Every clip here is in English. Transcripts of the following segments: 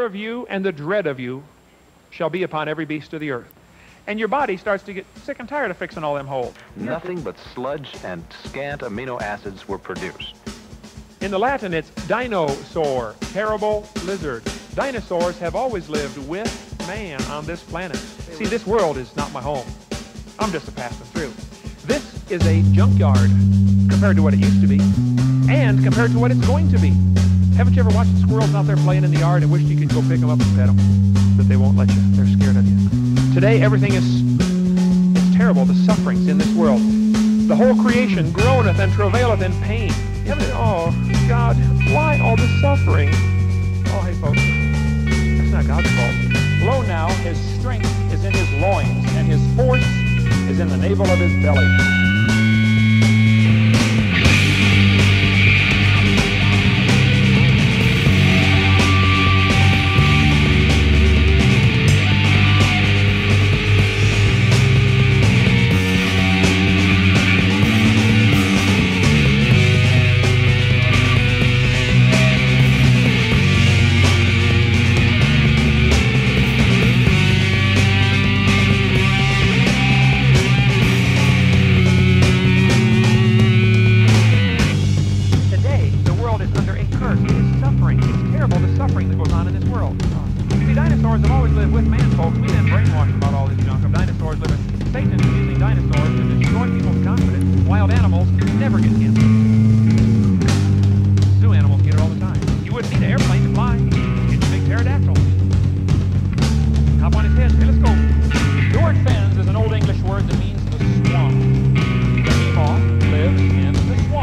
of you and the dread of you shall be upon every beast of the earth. And your body starts to get sick and tired of fixing all them holes. Nothing but sludge and scant amino acids were produced. In the Latin, it's dinosaur, terrible lizard. Dinosaurs have always lived with man on this planet. See, this world is not my home. I'm just a passing through. This is a junkyard compared to what it used to be and compared to what it's going to be. Haven't you ever watched the squirrels out there playing in the yard and wished you could go pick them up and pet them? But they won't let you. They're scared of you. Today, everything it's terrible, the sufferings in this world. The whole creation groaneth and travaileth in pain. Oh, God, why all this suffering? Oh, hey, folks, that's not God's fault. Lo now, his strength is in his loins, and his force is in the navel of his belly. Dinosaurs have always lived with man, folks. We've been brainwashed about all this junk of dinosaurs living. Satan is using dinosaurs to destroy people's confidence. Wild animals never get cancer. Zoo animals get it all the time. You wouldn't need an airplane to fly. It's a big pterodactyl. Hop on his head. Hey, let's go. The word fens is an old English word that means the swamp. The behemoth lives in the swamp.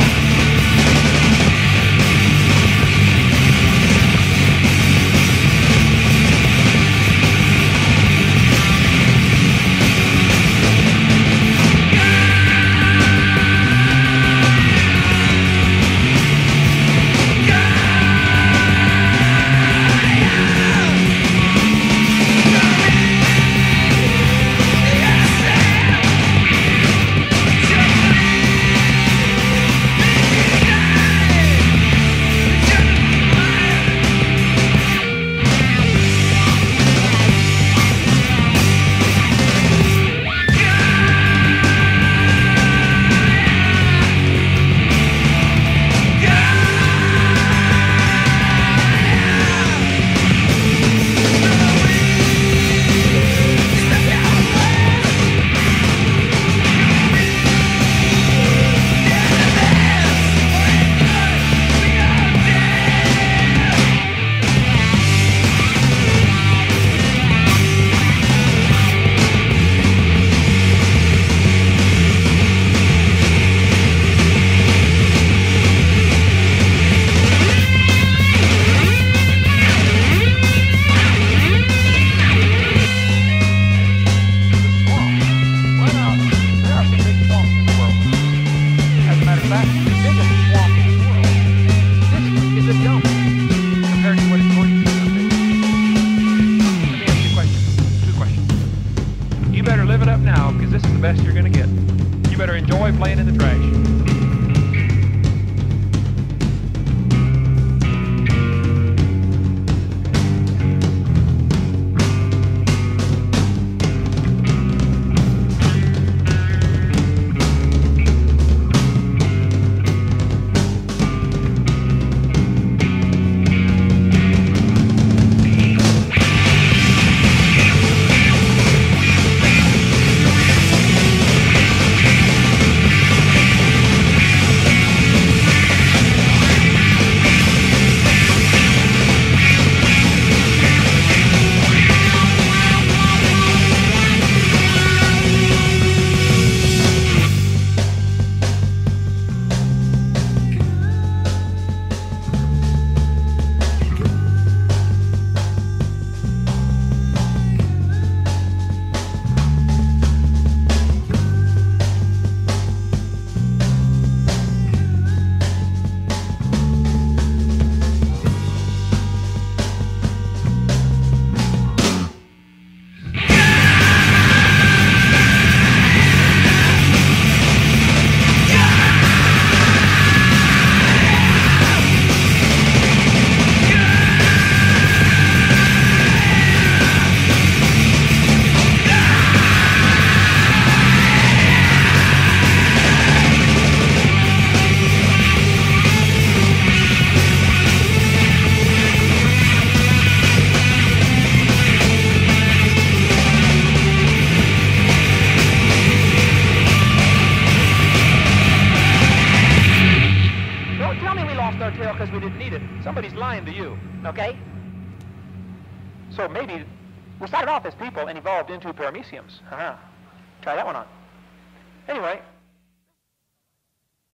Best you're going to get. You better enjoy playing in the trash. didn't need it. Somebody's lying to you. Okay? So maybe we started off as people and evolved into parameciums. Try that one on. Anyway,